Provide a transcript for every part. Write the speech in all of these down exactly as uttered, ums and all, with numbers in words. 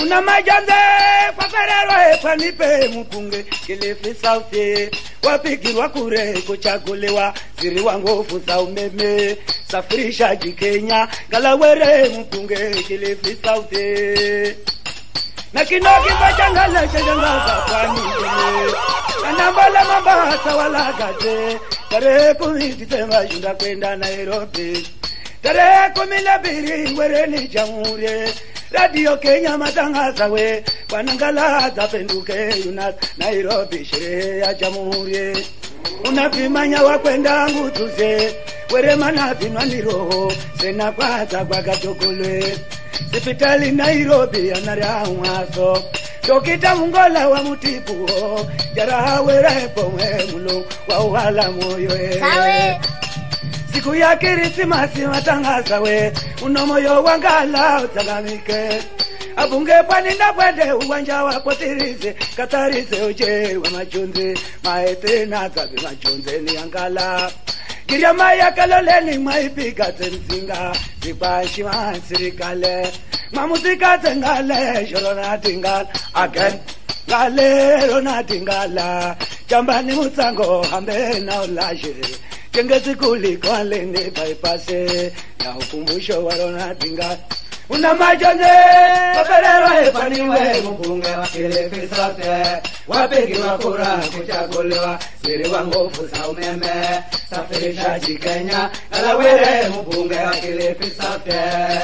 Una majande paperero panipe mupunge kilifi sauti wapigirwa kure kuchaguliwa siri wangu fusa umeme safirisha jikenya galawere mupunge kilifi sauti na kinoki bajangala changala kwani jene anambala mambasa wala gate tare kumitema jinda kwenda Nairobi tare kumila biri were ni jamhuri Radio Kenya matangaza we Ngala zapenduke yunat Nairobi sherehe ya jamhuri unapimanya wakwenda ngutuze were manapinwa ni roho sena kwaza kwa gatokole sipitali Nairobi anarahaso dokita mungola wa mutipu jaraha were pomwe mulo wa uhala moyo sawe siku ya Krismasi matangaza we unomoyo wa Ngala utalamike abunge pani na bwende uwanja wa potirize katarize oje wa machonze maete na zabe machonze ni Ngala giria maya kaloleni maipiga tsinga zibashi ma sirikale mamuzika tengale jorona tingal again Ngale rona tingala jambani mutsango hambe na olaje Kengezi kuli kwa lene bypasse ya ukumbusho wa Ronald Gideon una majande paperero paniwe mupunge wakile fisate wapegi wakura kuchaguliwa siri wangu fusa umeme safirisha jikenya galawere mupunge wakile fisate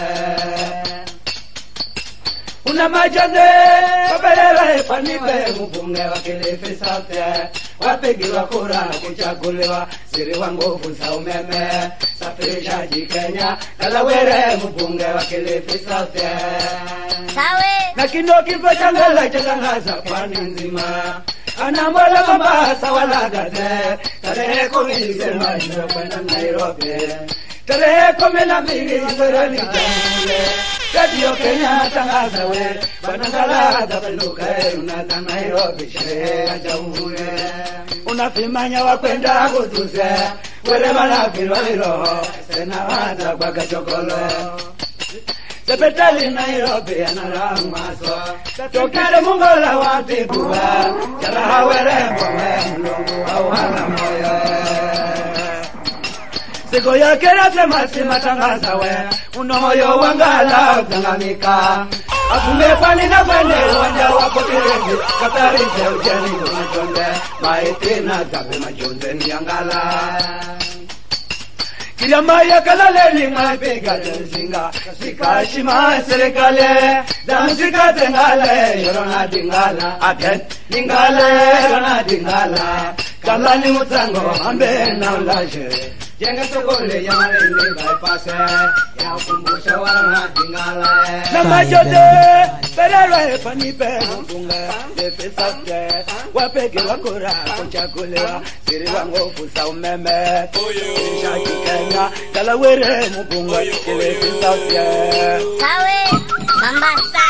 una majande paperero paniwe mupunge wakile fisate wapigi wakura kuchaguliwa siri wangu fusa umeme safirisha jikenya galawere mupunge wakile fisate sawe na kinoki bajangala changaza kwani nzima anambola mambasa wala gate tare kumitema jinda kwenda Nairobi tare kumila mbili were ni jamhuri Radio Kenya tangaza we Ngala zapenduke yunat Nairobi sherehe ya jamhuri unapimanya wakwenda ngutuze were manapinwa ni roho sena waza kwa gachokolo sepetali Nairobi anaramaso tokile mungola wa tipuwa jaraha were pomwe mlungu wa uhala moyo siku ya Krismasi matangaza we unomoyo wa Ngala utangamika afunge pani na kwende uwanja wa potirizi katarize ujeni machonde maiti na zabe machonde ni Ngala Kiria ya kalale ni maipiga tsinga sikashima serikale damsika tengale Ronald Ngala again Ngala Ronald Ngala kala ni mutsango ambe na olaje jenga sokole ya malende bypasse ya ukumbusho wa Ronald Ngala na majote perero panipe mupunga defesate wapege wakora kuchaguliwa siri wangu fusa umeme shaki Kenya galawere mupunga defesate sawe mambasa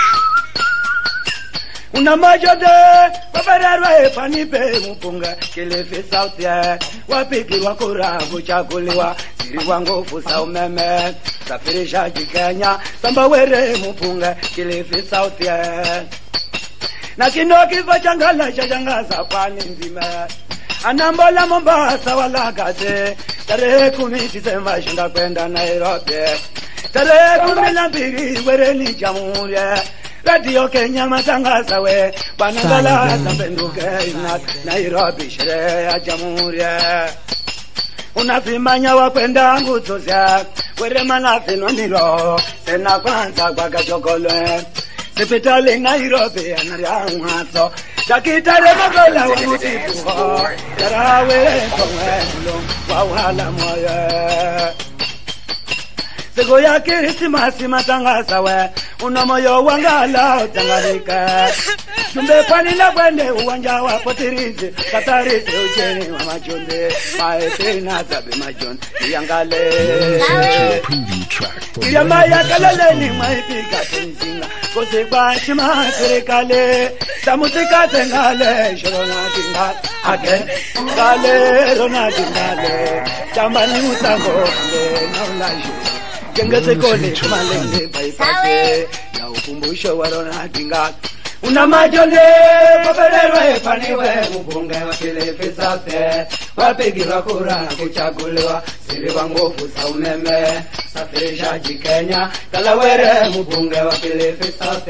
una majote paperero panipe mupunga kilifi sauti wapigi wakura kuchaguliwa siri wangu fusa umeme safirisha jikenya samba were mupunga kilifi sauti na kinoki bajangala changaza kwani nzima anambola Mombasa wala gate tare kumitema jinda kwenda Nairobi tare kumila mbili were ni jamhuri Radio Kenya matangaza we Ngala zapenduke yunat Nairobi sherehe ya jamhuri unapimanya wakwenda ngutuze were manapinwa ni roho sena kwanza kwa gachokolo sipitali Nairobi anaramaso dakitare mungola wa mutipu jaraha were pomwe mulo wa uhala moyo siku ya Krismasi matangaza we unomoyo wa Ngala utangamika jumbe pani na kwende uwanja wa potirizi katarize ujeni wa machonde maete na zabe machonde ni Ngala Kiria maya kalale ni maipiga tsinga kusibashi ma serikale damusika tengale Ronald Gideon again Ngala Ronald Ngala jambani mutsango ambe na olaje Kengete kole malende bypass ya ukumbusho wa Ronald Ngala. Una majone papererwe paniwe mbunge wa Kilifi South wapigiwa kura kuchaguliwa siri wangu fusa umeme safirishaji Kenya Kalawere mbunge wa Kilifi South.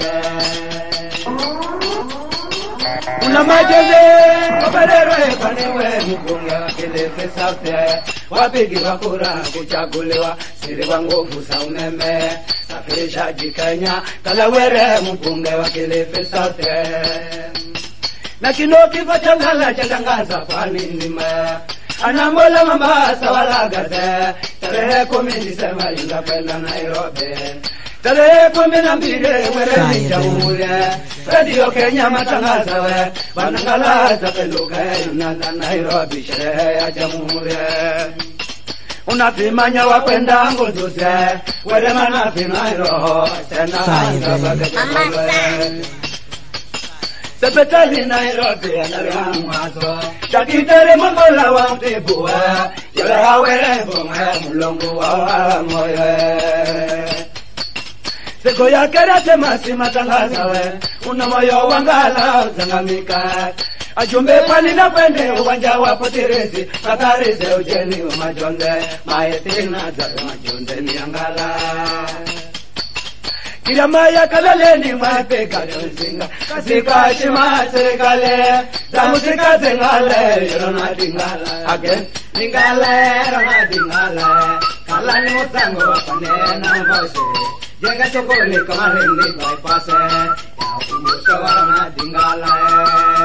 Una majone papererwe paniwe mbunge wa Kilifi South wapigiwa kura kuchaguliwa siri wangu fusa umeme safirishaji Kenya Kalawere mbunge wa Kilifi South. Na kinoki vachangala chatangaza kwa nima Anambola Mombasa walagaze tarehe kumi Disemba ningapenda Nairobi tarehe kumi na mbili mwere ni jamhuri Radio Kenya matangaza we wanangalaza peluka na Nairobi sherehe ya jamhuri. Unapimanya wakwenda nguzuze wele manapima roho tena Sepetali Nairobi anariamazo Chakitele mongola wa mtibuwe Yole hawele mbunge mulongu wa moye Seko ya kerate masi matangaza we Una moyo wangala uzangamika Ajumbe pani na kwende uwanja wa potirezi Makarize ujeni wa majonde Maetina zabe majonde ni Ngala. Kiramaya kalaleni mwapeka yonzinga Kasika shima serikale Zamuzika zengale Ronald Ngala again Ngala Ronald Ngala Kala ni musango wapanena mbose Jenga chokole kama hindi bypass Ya ukumbusho wa Ronald Ngala.